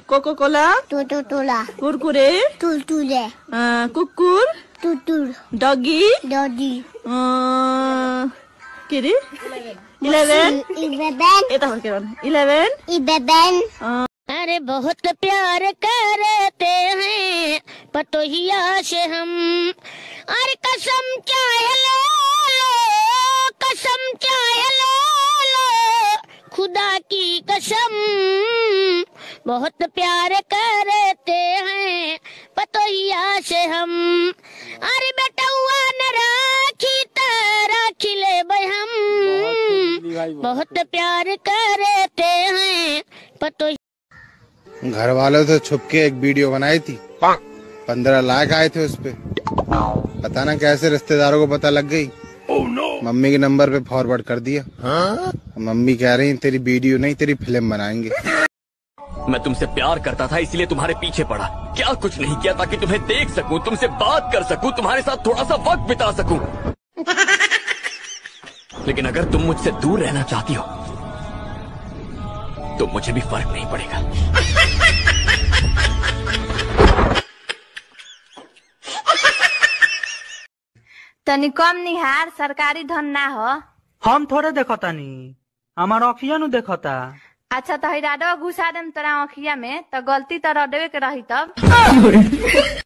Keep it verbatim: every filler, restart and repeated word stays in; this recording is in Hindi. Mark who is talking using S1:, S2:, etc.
S1: कोको कोला,
S2: टोटोला,
S1: कुरकुरे,
S2: टुलटुले,
S1: कुकुर,
S2: टुटुर,
S1: डॉगी,
S2: डॉगी,
S1: के रे इलेवन,
S2: इलेवन,
S1: ये तो हो गया इलेवन,
S2: इलेवन।
S3: अरे बहुत प्यार करते हैं पतोहिया से हम, अरे कसम चाहे ले लो, कसम चाहे ले लो, खुदा की कसम बहुत प्यार करते हैं पतोहिया से हम। अरे बेटा हुआ न राखी तारा खिले भाई हम, बहुत प्यार करते हैं पतोहिया।
S4: घर वालों से छुप के एक वीडियो बनाई थी, पंद्रह लाख आए थे उस पे। पता ना कैसे रिश्तेदारों को पता लग गई। oh, no. मम्मी के नंबर पे फॉरवर्ड कर दिया। हाँ? मम्मी कह रही तेरी वीडियो नहीं तेरी फिल्म बनाएंगे।
S5: मैं तुमसे प्यार करता था इसलिए तुम्हारे पीछे पड़ा, क्या कुछ नहीं किया ताकि तुम्हें देख सकूं, तुमसे बात कर सकूं, तुम्हारे साथ थोड़ा सा वक्त बिता सकूं। लेकिन अगर तुम मुझसे दूर रहना चाहती हो तो मुझे भी फर्क नहीं पड़ेगा।
S6: तनी कम निहार, सरकारी धन ना हो।
S7: हम थोड़े देखतानी, हमार अखिया नु देखता।
S6: अच्छा तो हिराडवा घुसा देम तोरा अखिया में तो गलती तो रडवे के रही तब।